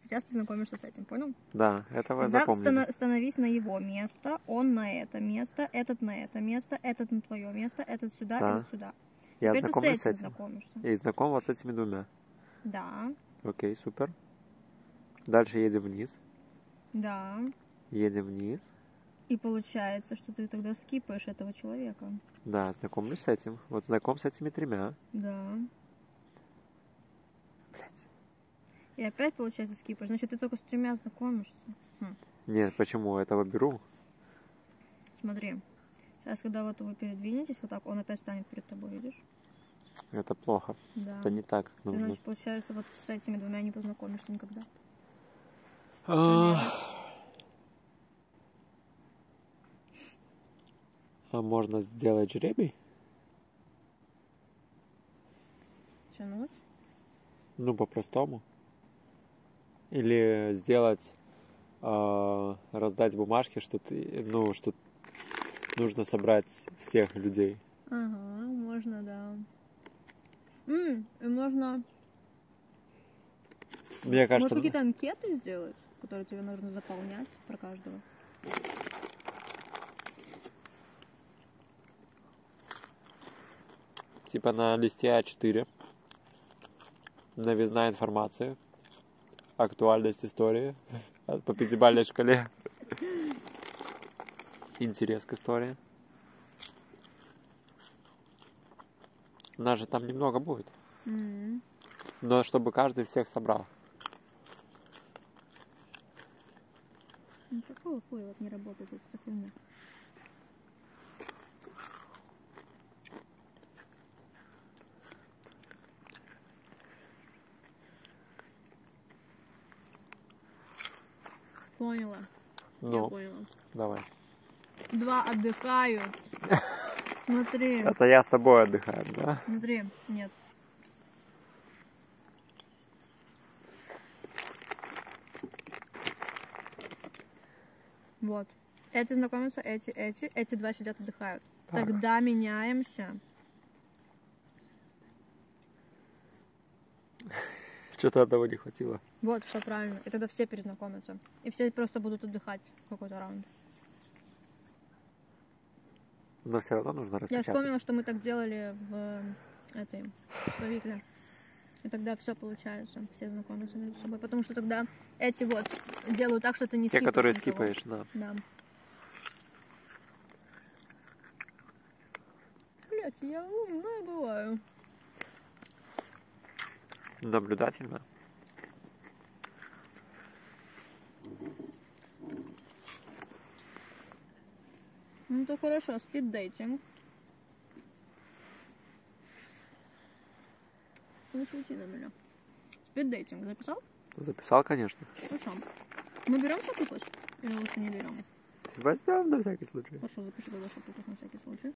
Сейчас ты знакомишься с этим, понял? Да, этого я Тогда запомнил. становись на его место, он на это место, этот на это место, этот на твое место, этот сюда, Да. этот сюда. Я Теперь ты с знакомлюсь с этим этим. знакомишься. И знаком вот с этими двумя. Да, Окей, супер. Дальше едем вниз. да. Едем вниз. И получается, что ты тогда скипаешь этого человека. Да, знакомлюсь с этим. Вот знаком с этими тремя. Да. Блять. И опять, получается, скипаешь. Значит, ты только с тремя знакомишься. Нет, почему? Этого беру. Смотри. Сейчас, когда вот вы передвинетесь, вот так, он опять станет перед тобой, видишь? Это плохо. Да. Это не так, как Ты, нужно. значит, получается, вот с этими двумя не познакомишься никогда. А можно сделать жребий? Тянуть. Ну, по-простому. Или сделать, раздать бумажки, что ты, ну, что нужно собрать всех людей. Ага, можно, да. И можно... Мне кажется... Может, какие-то анкеты сделать, которые тебе нужно заполнять про каждого? Типа на листе А4. Новизна информации. Актуальность истории. По пятибалльной шкале. Интерес к истории. Нас же там немного будет. Но чтобы каждый всех собрал. Ну, какого хуя вот не работает эта хуйня? Поняла. Ну, Я поняла. давай. 2 отдыхают. Смотри. Это я с тобой отдыхаю, да? Смотри. Нет. Вот. Эти знакомятся, эти два сидят отдыхают. Так. Тогда меняемся. Что-то одного не хватило. Вот, все правильно. И тогда все перезнакомятся. И все просто будут отдыхать в какой-то раунд. Но все равно нужно Я распечатать. вспомнила, что мы так делали в этой Словикле. И тогда все получается. Все знакомятся между собой. Потому что тогда эти вот делают так, что ты не Те, скипаешь которые никого. скипаешь, да. Да. Блять, я умная бываю. Наблюдательно. Ну то хорошо, спиддейтинг. Не шути на меня. Спиддейтинг записал? Записал, конечно. Хорошо. Мы берем шапукос? Или лучше не берем? Возьмем на всякий случай. Хорошо, запиши тогда шапукос на всякий случай.